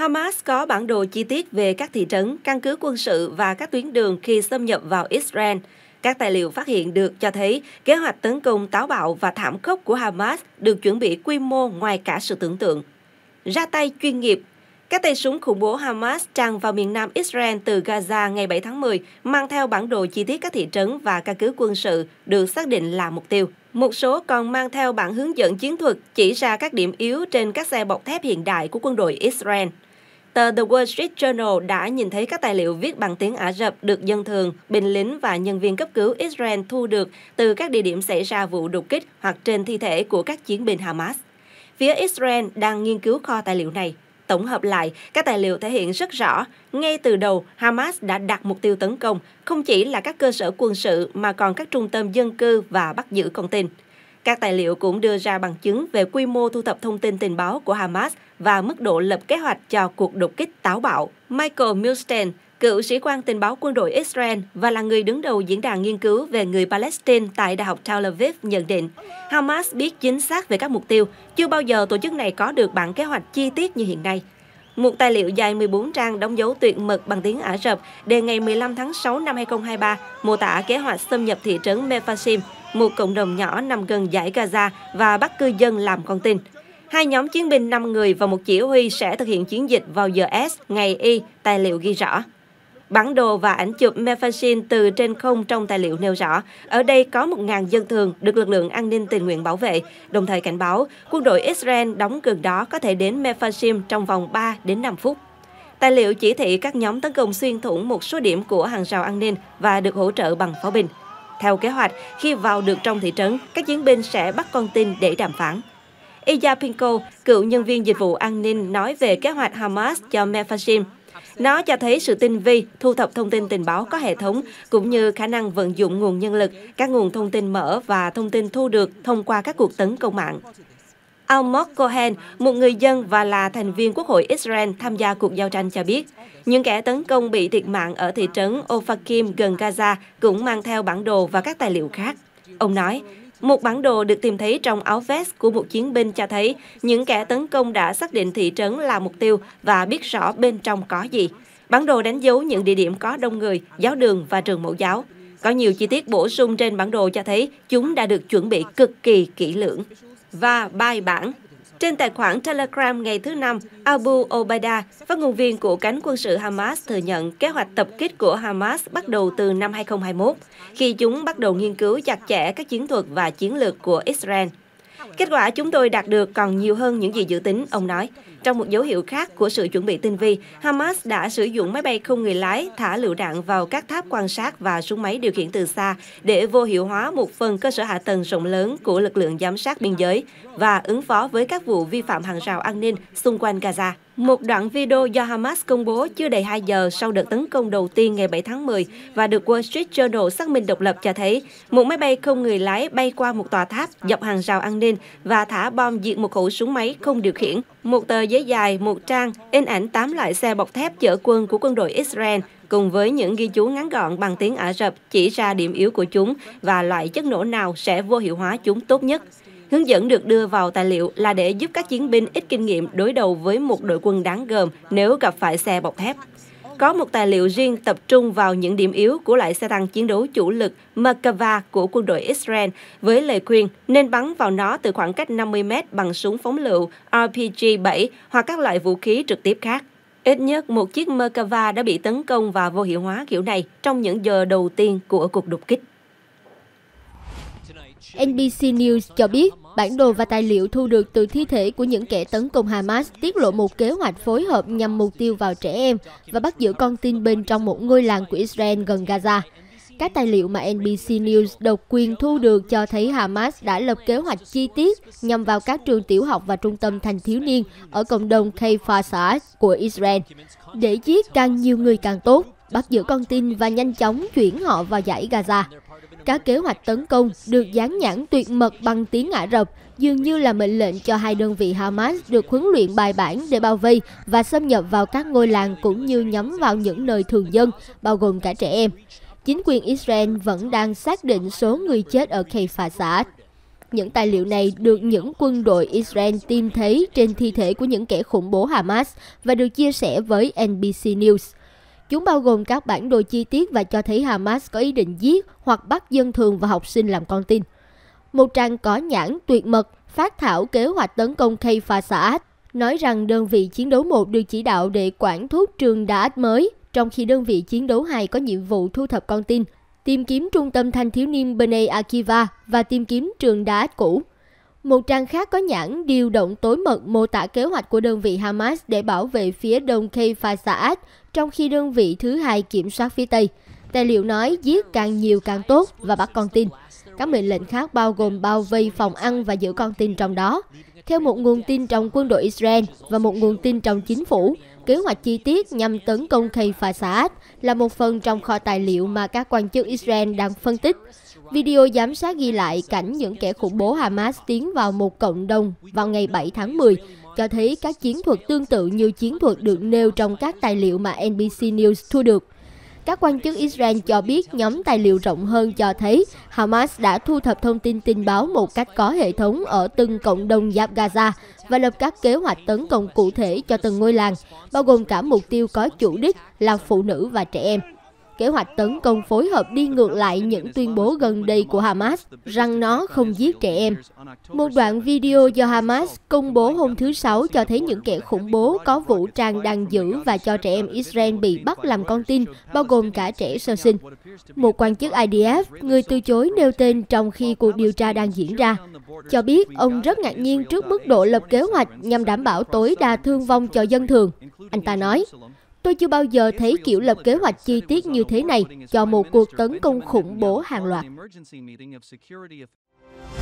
Hamas có bản đồ chi tiết về các thị trấn, căn cứ quân sự và các tuyến đường khi xâm nhập vào Israel. Các tài liệu phát hiện được cho thấy kế hoạch tấn công táo bạo và thảm khốc của Hamas được chuẩn bị quy mô ngoài cả sự tưởng tượng. Ra tay chuyên nghiệp. Các tay súng khủng bố Hamas tràn vào miền nam Israel từ Gaza ngày 7 tháng 10, mang theo bản đồ chi tiết các thị trấn và căn cứ quân sự được xác định là mục tiêu. Một số còn mang theo bản hướng dẫn chiến thuật chỉ ra các điểm yếu trên các xe bọc thép hiện đại của quân đội Israel. Tờ The Wall Street Journal đã nhìn thấy các tài liệu viết bằng tiếng Ả Rập được dân thường, binh lính và nhân viên cấp cứu Israel thu được từ các địa điểm xảy ra vụ đột kích hoặc trên thi thể của các chiến binh Hamas. Phía Israel đang nghiên cứu kho tài liệu này. Tổng hợp lại, các tài liệu thể hiện rất rõ, ngay từ đầu, Hamas đã đặt mục tiêu tấn công không chỉ là các cơ sở quân sự mà còn các trung tâm dân cư và bắt giữ con tin. Các tài liệu cũng đưa ra bằng chứng về quy mô thu thập thông tin tình báo của Hamas và mức độ lập kế hoạch cho cuộc đột kích táo bạo. Michael Milstein, cựu sĩ quan tình báo quân đội Israel và là người đứng đầu diễn đàn nghiên cứu về người Palestine tại Đại học Tel Aviv nhận định, Hamas biết chính xác về các mục tiêu, chưa bao giờ tổ chức này có được bản kế hoạch chi tiết như hiện nay. Một tài liệu dài 14 trang đóng dấu tuyệt mật bằng tiếng Ả Rập đề ngày 15 tháng 6 năm 2023 mô tả kế hoạch xâm nhập thị trấn Mefasim, một cộng đồng nhỏ nằm gần dải Gaza và bắt cư dân làm con tin. Hai nhóm chiến binh 5 người và một chỉ huy sẽ thực hiện chiến dịch vào giờ S, ngày Y, tài liệu ghi rõ. Bản đồ và ảnh chụp Mefasim từ trên không trong tài liệu nêu rõ, ở đây có 1.000 dân thường được lực lượng an ninh tình nguyện bảo vệ, đồng thời cảnh báo quân đội Israel đóng gần đó có thể đến Mefasim trong vòng 3 đến 5 phút. Tài liệu chỉ thị các nhóm tấn công xuyên thủng một số điểm của hàng rào an ninh và được hỗ trợ bằng pháo binh. Theo kế hoạch, khi vào được trong thị trấn, các chiến binh sẽ bắt con tin để đàm phán. Iya Pinko, cựu nhân viên dịch vụ an ninh, nói về kế hoạch Hamas cho Mefasim. Nó cho thấy sự tinh vi, thu thập thông tin tình báo có hệ thống, cũng như khả năng vận dụng nguồn nhân lực, các nguồn thông tin mở và thông tin thu được thông qua các cuộc tấn công mạng. Almog Cohen, một người dân và là thành viên Quốc hội Israel tham gia cuộc giao tranh cho biết, những kẻ tấn công bị thiệt mạng ở thị trấn Ofakim gần Gaza cũng mang theo bản đồ và các tài liệu khác. Ông nói, một bản đồ được tìm thấy trong áo vest của một chiến binh cho thấy những kẻ tấn công đã xác định thị trấn là mục tiêu và biết rõ bên trong có gì. Bản đồ đánh dấu những địa điểm có đông người, giáo đường và trường mẫu giáo. Có nhiều chi tiết bổ sung trên bản đồ cho thấy chúng đã được chuẩn bị cực kỳ kỹ lưỡng. Và bài bản. Trên tài khoản Telegram ngày thứ Năm, Abu Obaida, phát ngôn viên của cánh quân sự Hamas thừa nhận kế hoạch tập kích của Hamas bắt đầu từ năm 2021, khi chúng bắt đầu nghiên cứu chặt chẽ các chiến thuật và chiến lược của Israel. Kết quả chúng tôi đạt được còn nhiều hơn những gì dự tính, ông nói. Trong một dấu hiệu khác của sự chuẩn bị tinh vi, Hamas đã sử dụng máy bay không người lái thả lựu đạn vào các tháp quan sát và súng máy điều khiển từ xa để vô hiệu hóa một phần cơ sở hạ tầng rộng lớn của lực lượng giám sát biên giới và ứng phó với các vụ vi phạm hàng rào an ninh xung quanh Gaza. Một đoạn video do Hamas công bố chưa đầy 2 giờ sau đợt tấn công đầu tiên ngày 7 tháng 10 và được Wall Street Journal xác minh độc lập cho thấy một máy bay không người lái bay qua một tòa tháp dọc hàng rào an ninh và thả bom diệt một khẩu súng máy không điều khiển. Một tờ giấy dài, một trang, in ảnh 8 loại xe bọc thép chở quân của quân đội Israel cùng với những ghi chú ngắn gọn bằng tiếng Ả Rập chỉ ra điểm yếu của chúng và loại chất nổ nào sẽ vô hiệu hóa chúng tốt nhất. Hướng dẫn được đưa vào tài liệu là để giúp các chiến binh ít kinh nghiệm đối đầu với một đội quân đáng gờm nếu gặp phải xe bọc thép. Có một tài liệu riêng tập trung vào những điểm yếu của loại xe tăng chiến đấu chủ lực Merkava của quân đội Israel với lời khuyên nên bắn vào nó từ khoảng cách 50 m bằng súng phóng lựu RPG-7 hoặc các loại vũ khí trực tiếp khác. Ít nhất một chiếc Merkava đã bị tấn công và vô hiệu hóa kiểu này trong những giờ đầu tiên của cuộc đột kích. NBC News cho biết, bản đồ và tài liệu thu được từ thi thể của những kẻ tấn công Hamas tiết lộ một kế hoạch phối hợp nhằm mục tiêu vào trẻ em và bắt giữ con tin bên trong một ngôi làng của Israel gần Gaza. Các tài liệu mà NBC News độc quyền thu được cho thấy Hamas đã lập kế hoạch chi tiết nhằm vào các trường tiểu học và trung tâm thanh thiếu niên ở cộng đồng Kfar Saad của Israel để giết càng nhiều người càng tốt, bắt giữ con tin và nhanh chóng chuyển họ vào dải Gaza. Các kế hoạch tấn công được dán nhãn tuyệt mật bằng tiếng Ả Rập dường như là mệnh lệnh cho hai đơn vị Hamas được huấn luyện bài bản để bao vây và xâm nhập vào các ngôi làng cũng như nhắm vào những nơi thường dân, bao gồm cả trẻ em. Chính quyền Israel vẫn đang xác định số người chết ở Kfar Saad. Những tài liệu này được những quân đội Israel tìm thấy trên thi thể của những kẻ khủng bố Hamas và được chia sẻ với NBC News. Chúng bao gồm các bản đồ chi tiết và cho thấy Hamas có ý định giết hoặc bắt dân thường và học sinh làm con tin. Một trang có nhãn tuyệt mật phát thảo kế hoạch tấn công Kfar Saad nói rằng đơn vị chiến đấu 1 được chỉ đạo để quản thúc trường Daat mới, trong khi đơn vị chiến đấu 2 có nhiệm vụ thu thập con tin, tìm kiếm trung tâm thanh thiếu niên Bnei Akiva và tìm kiếm trường Daat cũ. Một trang khác có nhãn điều động tối mật mô tả kế hoạch của đơn vị Hamas để bảo vệ phía đông Kfar Saad, trong khi đơn vị thứ 2 kiểm soát phía tây. Tài liệu nói giết càng nhiều càng tốt và bắt con tin. Các mệnh lệnh khác bao gồm bao vây phòng ăn và giữ con tin trong đó. Theo một nguồn tin trong quân đội Israel và một nguồn tin trong chính phủ, kế hoạch chi tiết nhằm tấn công Kfar Saad là một phần trong kho tài liệu mà các quan chức Israel đang phân tích. Video giám sát ghi lại cảnh những kẻ khủng bố Hamas tiến vào một cộng đồng vào ngày 7 tháng 10, cho thấy các chiến thuật tương tự như chiến thuật được nêu trong các tài liệu mà NBC News thu được. Các quan chức Israel cho biết nhóm tài liệu rộng hơn cho thấy Hamas đã thu thập thông tin tình báo một cách có hệ thống ở từng cộng đồng giáp Gaza và lập các kế hoạch tấn công cụ thể cho từng ngôi làng, bao gồm cả mục tiêu có chủ đích là phụ nữ và trẻ em. Kế hoạch tấn công phối hợp đi ngược lại những tuyên bố gần đây của Hamas rằng nó không giết trẻ em. Một đoạn video do Hamas công bố hôm thứ Sáu cho thấy những kẻ khủng bố có vũ trang đang giữ và cho trẻ em Israel bị bắt làm con tin, bao gồm cả trẻ sơ sinh. Một quan chức IDF, người từ chối nêu tên trong khi cuộc điều tra đang diễn ra, cho biết ông rất ngạc nhiên trước mức độ lập kế hoạch nhằm đảm bảo tối đa thương vong cho dân thường. Anh ta nói, "Tôi chưa bao giờ thấy kiểu lập kế hoạch chi tiết như thế này cho một cuộc tấn công khủng bố hàng loạt."